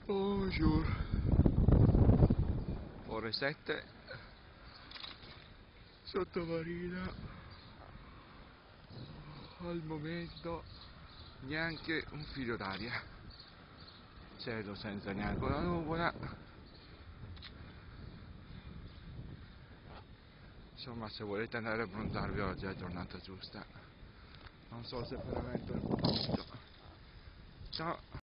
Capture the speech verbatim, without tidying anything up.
Bonjour. Ore sette, sottomarina, al momento neanche un filo d'aria, cielo senza neanche una nuvola, insomma se volete andare a abbronzarvi oggi è la giornata giusta, non so se è veramente il momento. Ciao.